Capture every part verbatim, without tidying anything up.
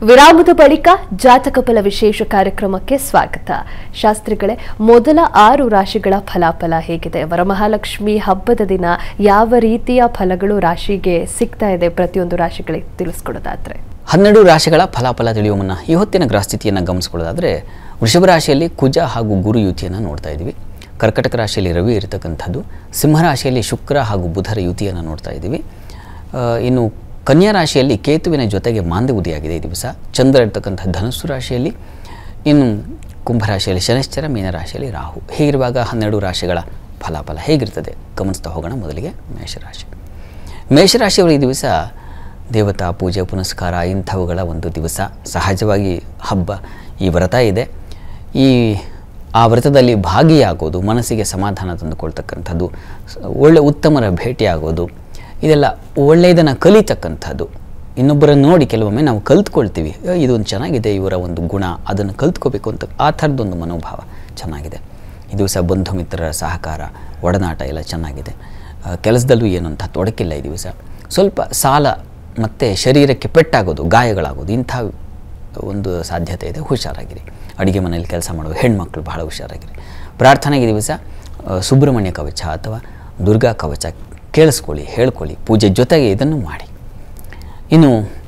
ವಿರಾಮದ ಬಳಿಕ ಜಾತಕ ಫಲ ವಿಶೇಷ ಕಾರ್ಯಕ್ರಮಕ್ಕೆ ಸ್ವಾಗತ. ಶಾಸ್ತ್ರಿಗಳೇ, ಮೊದಲ ಆರು ರಾಶಿಗಳ ಫಲಾಫಲ ಹೇಗಿದೆ? ವರಮಹಾಲಕ್ಷ್ಮಿ ಹಬ್ಬದ ದಿನ ಯಾವ ರೀತಿಯ ಫಲಗಳು ರಾಶಿಗೆ ಸಿಗ್ತಾ ಇದೆ? ಪ್ರತಿಯೊಂದು ರಾಶಿಗಳಿಗೆ ತಿಳಿಸ್ಕೊಡೋದಾದ್ರೆ ಹನ್ನೆರಡು ರಾಶಿಗಳ ಫಲಾಫಲ ತಿಳಿಯುವ ಮುನ್ನ ಈ ಹೊತ್ತಿನ ಗ್ರಹಸ್ಥಿತಿಯನ್ನು ಗಮನಿಸಿಕೊಳ್ಳೋದಾದರೆ ವೃಷಭ ರಾಶಿಯಲ್ಲಿ ಕುಜ ಹಾಗೂ ಗುರು ಯುತಿಯನ್ನು ನೋಡ್ತಾ ಇದ್ದೀವಿ. ಕರ್ಕಟಕ ರಾಶಿಯಲ್ಲಿ ರವಿ ಇರತಕ್ಕಂಥದ್ದು, ಸಿಂಹರಾಶಿಯಲ್ಲಿ ಶುಕ್ರ ಹಾಗೂ ಬುಧರ ಯುತಿಯನ್ನು ನೋಡ್ತಾ ಇದ್ದೀವಿ. ಇನ್ನು ಕನ್ಯಾ ರಾಶಿಯಲ್ಲಿ ಕೇತುವಿನ ಜೊತೆಗೆ ಮಾಂದ್ಯ ಉದಿಯಾಗಿದೆ ಈ ದಿವಸ. ಚಂದ್ರ ಇರತಕ್ಕಂಥ ಧನುಸ್ಸು ರಾಶಿಯಲ್ಲಿ, ಇನ್ನು ಕುಂಭರಾಶಿಯಲ್ಲಿ ಶನಿಶ್ಚರ, ಮೀನರಾಶಿಯಲ್ಲಿ ರಾಹು. ಹೀಗಿರುವಾಗ ಹನ್ನೆರಡು ರಾಶಿಗಳ ಫಲಾಫಲ ಹೇಗಿರ್ತದೆ ಗಮನಿಸ್ತಾ ಹೋಗೋಣ. ಮೊದಲಿಗೆ ಮೇಷರಾಶಿ. ಮೇಷರಾಶಿಯವರು ಈ ದಿವಸ ದೇವತಾ ಪೂಜೆ ಪುನಸ್ಕಾರ ಇಂಥವುಗಳ ಒಂದು ದಿವಸ. ಸಹಜವಾಗಿ ಹಬ್ಬ, ಈ ವ್ರತ ಇದೆ. ಈ ಆ ವ್ರತದಲ್ಲಿ ಭಾಗಿಯಾಗೋದು, ಮನಸ್ಸಿಗೆ ಸಮಾಧಾನ ತಂದುಕೊಳ್ತಕ್ಕಂಥದ್ದು, ಒಳ್ಳೆ ಉತ್ತಮರ ಭೇಟಿಯಾಗೋದು, ಇದೆಲ್ಲ ಒಳ್ಳೆಯದನ್ನು ಕಲಿತಕ್ಕಂಥದ್ದು. ಇನ್ನೊಬ್ಬರನ್ನು ನೋಡಿ ಕೆಲವೊಮ್ಮೆ ನಾವು ಕಲ್ತ್ಕೊಳ್ತೀವಿ, ಇದೊಂದು ಚೆನ್ನಾಗಿದೆ ಇವರ ಒಂದು ಗುಣ, ಅದನ್ನು ಕಲ್ತ್ಕೋಬೇಕು ಅಂತ. ಆ ಥರದ್ದೊಂದು ಮನೋಭಾವ ಚೆನ್ನಾಗಿದೆ ಈ ದಿವಸ. ಬಂಧು ಮಿತ್ರರ ಸಹಕಾರ, ಒಡನಾಟ ಎಲ್ಲ ಚೆನ್ನಾಗಿದೆ. ಕೆಲಸದಲ್ಲೂ ಏನು ಅಂತ ತೊಡಕಿಲ್ಲ ಈ ದಿವಸ. ಸ್ವಲ್ಪ ಸಾಲ ಮತ್ತು ಶರೀರಕ್ಕೆ ಪೆಟ್ಟಾಗೋದು, ಗಾಯಗಳಾಗೋದು, ಇಂಥ ಒಂದು ಸಾಧ್ಯತೆ ಇದೆ. ಹುಷಾರಾಗಿರಿ. ಅಡುಗೆ ಮನೆಯಲ್ಲಿ ಕೆಲಸ ಮಾಡುವ ಹೆಣ್ಮಕ್ಳು ಬಹಳ ಹುಷಾರಾಗಿರಿ. ಪ್ರಾರ್ಥನೆಗೆ ದಿವಸ ಸುಬ್ರಹ್ಮಣ್ಯ ಕವಚ ಅಥವಾ ದುರ್ಗಾ ಕವಚ ಕೇಳಿಸ್ಕೊಳ್ಳಿ, ಹೇಳ್ಕೊಳ್ಳಿ, ಪೂಜೆ ಜೊತೆಗೆ ಇದನ್ನು ಮಾಡಿ. ಇನ್ನು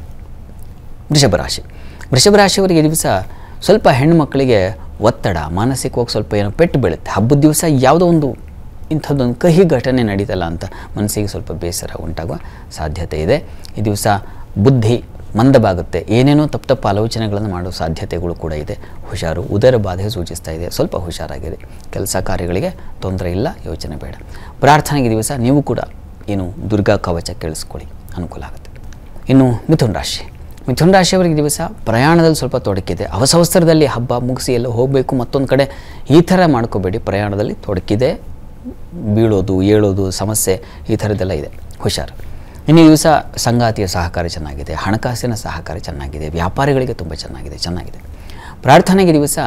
ವೃಷಭ ರಾಶಿ. ವೃಷಭ ರಾಶಿಯವರಿಗೆ ಈ ದಿವಸ ಸ್ವಲ್ಪ ಹೆಣ್ಣುಮಕ್ಕಳಿಗೆ ಒತ್ತಡ, ಮಾನಸಿಕವಾಗಿ ಸ್ವಲ್ಪ ಏನೋ ಪೆಟ್ಟು ಬೀಳುತ್ತೆ. ಹಬ್ಬದ ದಿವಸ ಯಾವುದೋ ಒಂದು ಇಂಥದ್ದೊಂದು ಕಹಿ ಘಟನೆ ನಡೀತಲ್ಲ ಅಂತ ಮನಸ್ಸಿಗೆ ಸ್ವಲ್ಪ ಬೇಸರ ಉಂಟಾಗುವ ಸಾಧ್ಯತೆ ಇದೆ. ಈ ದಿವಸ ಬುದ್ಧಿ ಮಂದವಾಗುತ್ತೆ, ಏನೇನೋ ತಪ್ಪು ತಪ್ಪು ಆಲೋಚನೆಗಳನ್ನು ಮಾಡೋ ಸಾಧ್ಯತೆಗಳು ಕೂಡ ಇದೆ. ಹುಷಾರು. ಉದರ ಬಾಧೆ ಸೂಚಿಸ್ತಾ ಇದೆ, ಸ್ವಲ್ಪ ಹುಷಾರಾಗಿದೆ. ಕೆಲಸ ಕಾರ್ಯಗಳಿಗೆ ತೊಂದರೆ ಇಲ್ಲ, ಯೋಚನೆ ಬೇಡ. ಪ್ರಾರ್ಥನೆಗೆ ದಿವಸ ನೀವು ಕೂಡ ಏನು ದುರ್ಗಾ ಕವಚ ಕೇಳಿಸ್ಕೊಳ್ಳಿ, ಅನುಕೂಲ ಆಗುತ್ತೆ. ಇನ್ನು ಮಿಥುನ ರಾಶಿ. ಮಿಥುನ ರಾಶಿಯವರಿಗೆ ದಿವಸ ಪ್ರಯಾಣದಲ್ಲಿ ಸ್ವಲ್ಪ ತೊಡಕಿದೆ. ಅವಸರದಲ್ಲಿ ಹಬ್ಬ ಮುಗಿಸಿ ಎಲ್ಲ ಹೋಗಬೇಕು, ಮತ್ತೊಂದು ಕಡೆ ಈ ಥರ ಮಾಡ್ಕೋಬೇಡಿ. ಪ್ರಯಾಣದಲ್ಲಿ ತೊಡಕಿದೆ, ಬೀಳೋದು ಏಳೋದು ಸಮಸ್ಯೆ ಈ ಥರದ್ದೆಲ್ಲ ಇದೆ, ಹುಷಾರು. ಇನ್ನು ಈ ದಿವಸ ಸಂಗಾತಿಯ ಸಹಕಾರ ಚೆನ್ನಾಗಿದೆ, ಹಣಕಾಸಿನ ಸಹಕಾರ ಚೆನ್ನಾಗಿದೆ, ವ್ಯಾಪಾರಿಗಳಿಗೆ ತುಂಬ ಚೆನ್ನಾಗಿದೆ ಚೆನ್ನಾಗಿದೆ ಪ್ರಾರ್ಥನೆಗೆ ದಿವಸ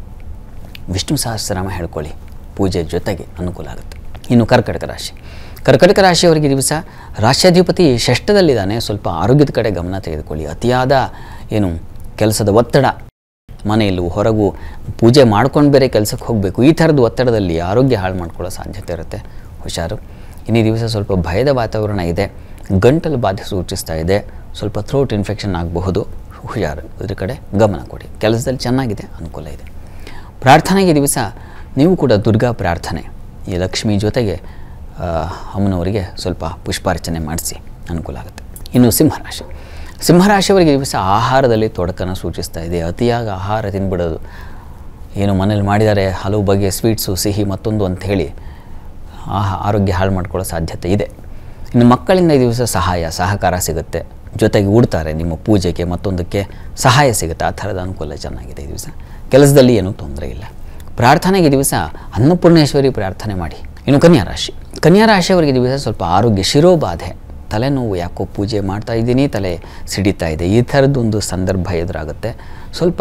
ವಿಷ್ಣು ಸಹಸ್ರನಾಮ ಹೇಳ್ಕೊಳ್ಳಿ, ಪೂಜೆ ಜೊತೆಗೆ ಅನುಕೂಲ ಆಗುತ್ತೆ. ಇನ್ನು ಕರ್ಕಟಕ ರಾಶಿ. ಕರ್ಕಟಕ ರಾಶಿಯವರಿಗೆ ದಿವಸ ರಾಶ್ಯಾಧಿಪತಿ ಷಷ್ಠದಲ್ಲಿದ್ದಾನೆ. ಸ್ವಲ್ಪ ಆರೋಗ್ಯದ ಕಡೆ ಗಮನ ತೆಗೆದುಕೊಳ್ಳಿ. ಅತಿಯಾದ ಏನು ಕೆಲಸದ ಒತ್ತಡ, ಮನೆಯಲ್ಲೂ ಹೊರಗೂ ಪೂಜೆ ಮಾಡ್ಕೊಂಡು ಬೇರೆ ಕೆಲಸಕ್ಕೆ ಹೋಗಬೇಕು, ಈ ಥರದ ಒತ್ತಡದಲ್ಲಿ ಆರೋಗ್ಯ ಹಾಳು ಮಾಡ್ಕೊಳ್ಳೋ ಸಾಧ್ಯತೆ ಇರುತ್ತೆ, ಹುಷಾರು. ಇನ್ನು ಈ ದಿವಸ ಸ್ವಲ್ಪ ಭಯದ ವಾತಾವರಣ ಇದೆ. ಗಂಟಲು ಬಾಧೆ ಸೂಚಿಸ್ತಾ ಇದೆ, ಸ್ವಲ್ಪ ಥ್ರೋಟ್ ಇನ್ಫೆಕ್ಷನ್ ಆಗಬಹುದು, ಹುಷಾರು. ಇದ್ರ ಕಡೆ ಗಮನ ಕೊಡಿ. ಕೆಲಸದಲ್ಲಿ ಚೆನ್ನಾಗಿದೆ, ಅನುಕೂಲ ಇದೆ. ಪ್ರಾರ್ಥನೆಗೆ ದಿವಸ ನೀವು ಕೂಡ ದುರ್ಗಾ ಪ್ರಾರ್ಥನೆ, ಈ ಲಕ್ಷ್ಮಿ ಜೊತೆಗೆ ಅಮ್ಮನವರಿಗೆ ಸ್ವಲ್ಪ ಪುಷ್ಪಾರ್ಚನೆ ಮಾಡಿಸಿ, ಅನುಕೂಲ ಆಗುತ್ತೆ. ಇನ್ನು ಸಿಂಹರಾಶಿ. ಸಿಂಹರಾಶಿಯವರಿಗೆ ದಿವಸ ಆಹಾರದಲ್ಲಿ ತೊಡಕನ್ನು ಸೂಚಿಸ್ತಾ ಇದೆ. ಅತಿಯಾಗಿ ಆಹಾರ ತಿನ್ಬಿಡೋದು, ಏನು ಮನೇಲಿ ಮಾಡಿದ್ದಾರೆ ಹಲವು ಬಗೆಯ ಸ್ವೀಟ್ಸು, ಸಿಹಿ ಮತ್ತೊಂದು ಅಂತ ಹೇಳಿ ಆಹಾ ಆರೋಗ್ಯ ಹಾಳು ಮಾಡ್ಕೊಳ್ಳೋ ಸಾಧ್ಯತೆ ಇದೆ. ಇನ್ನು ಮಕ್ಕಳಿಂದ ಈ ದಿವಸ ಸಹಾಯ ಸಹಕಾರ ಸಿಗುತ್ತೆ, ಜೊತೆಗೆ ಉಡ್ತಾರೆ, ನಿಮ್ಮ ಪೂಜೆಗೆ ಮತ್ತೊಂದಕ್ಕೆ ಸಹಾಯ ಸಿಗುತ್ತೆ. ಆ ಥರದ ಅನುಕೂಲ ಚೆನ್ನಾಗಿದೆ ಈ ದಿವಸ. ಕೆಲಸದಲ್ಲಿ ಏನೂ ತೊಂದರೆ ಇಲ್ಲ. ಪ್ರಾರ್ಥನೆಗೆ ದಿವಸ ಅನ್ನಪೂರ್ಣೇಶ್ವರಿ ಪ್ರಾರ್ಥನೆ ಮಾಡಿ. ಇನ್ನು ಕನ್ಯಾ ರಾಶಿ. ಕನ್ಯಾ ರಾಶಿಯವರಿಗೆ ದಿವಸ ಸ್ವಲ್ಪ ಆರೋಗ್ಯ, ಶಿರೋಬಾಧೆ, ತಲೆನೋವು, ಯಾಕೋ ಪೂಜೆ ಮಾಡ್ತಾ ಇದ್ದೀನಿ ತಲೆ ಸಿಡಿತಾ ಇದೆ, ಈ ಥರದ್ದೊಂದು ಸಂದರ್ಭ ಎದುರಾಗುತ್ತೆ. ಸ್ವಲ್ಪ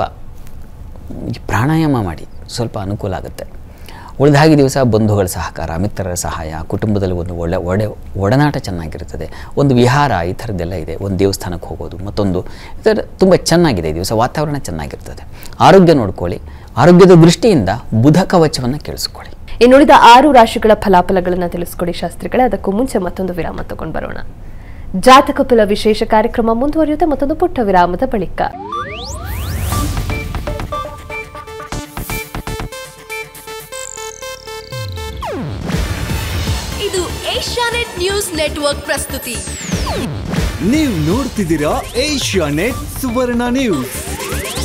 ಪ್ರಾಣಾಯಾಮ ಮಾಡಿ, ಸ್ವಲ್ಪ ಅನುಕೂಲ ಆಗುತ್ತೆ. ಉಳಿದ ಹಾಗೆ ದಿವಸ ಬಂಧುಗಳ ಸಹಕಾರ, ಮಿತ್ರರ ಸಹಾಯ, ಕುಟುಂಬದಲ್ಲಿ ಒಂದು ಒಳ್ಳೆ ಒಡೆ ಒಡನಾಟ ಚೆನ್ನಾಗಿರ್ತದೆ. ಒಂದು ವಿಹಾರ ಈ ಥರದ್ದೆಲ್ಲ ಇದೆ. ಒಂದು ದೇವಸ್ಥಾನಕ್ಕೆ ಹೋಗೋದು, ಮತ್ತೊಂದು ಈ ಥರ ತುಂಬ ಚೆನ್ನಾಗಿದೆ ಈ ದಿವಸ. ವಾತಾವರಣ ಚೆನ್ನಾಗಿರ್ತದೆ. ಆರೋಗ್ಯ ನೋಡ್ಕೊಳ್ಳಿ. ಆರೋಗ್ಯದ ದೃಷ್ಟಿಯಿಂದ ಬುಧ ಕವಚವನ್ನು ಕೇಳಿಸ್ಕೊಳ್ಳಿ. ಇನ್ನುಳಿದ ಆರು ರಾಶಿಗಳ ಫಲಾಫಲಗಳನ್ನು ತಿಳಿಸ್ಕೊಡಿ ಶಾಸ್ತ್ರಿಗಳೇ. ಅದಕ್ಕೂ ಮುಂಚೆ ಮತ್ತೊಂದು ವಿರಾಮ ತಗೊಂಡು ಬರೋಣ. ಜಾತಕ ಫಲ ವಿಶೇಷ ಕಾರ್ಯಕ್ರಮ ಮುಂದುವರಿಯುತ್ತೆ ಮತ್ತೊಂದು ಪುಟ್ಟ ವಿರಾಮದ ಬಳಿಕ. ಇದು ಏಷ್ಯಾನೆಟ್ ನ್ಯೂಸ್ ನೆಟ್ವರ್ಕ್ ಪ್ರಸ್ತುತಿ. ನೀವು ನೋಡ್ತಿದ್ದೀರಾ ಏಷ್ಯಾನೆಟ್ ಸುವರ್ಣ ನ್ಯೂಸ್.